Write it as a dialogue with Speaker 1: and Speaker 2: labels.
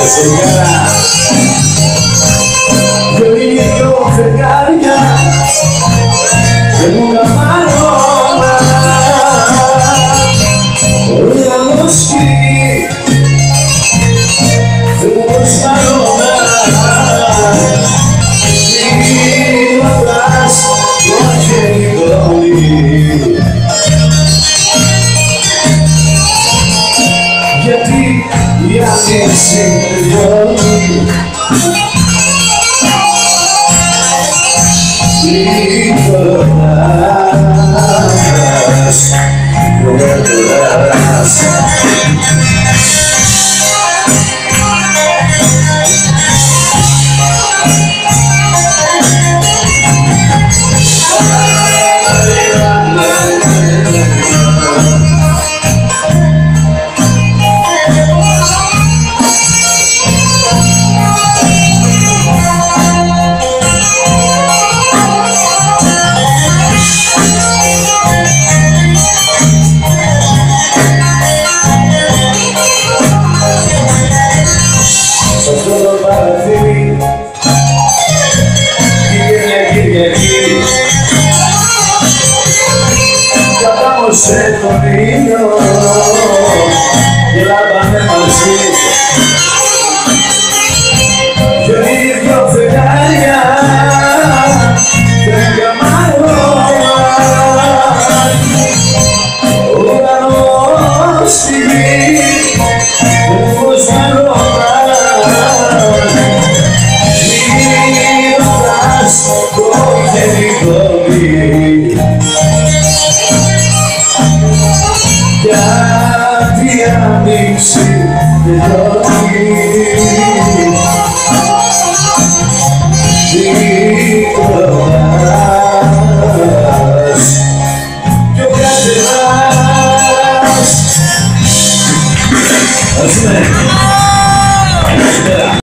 Speaker 1: Δυο φεγγάρια δεν μου καμάρωνα ο ουρανός φύγει δεν μου προσφάρωνα μη ρωτάς το χέρι κόλλει γιατί η άνοιξη τελειώνει σε τον ήλιο γελάγαμε μαζί κι όλοι δυο φεγγάρια δεν καμάρωνα ο ουρανός στη γη δεν προσφάρωνα μη ρωτάς το χέρι κόλλει γιατί άνοιξη τελειώνει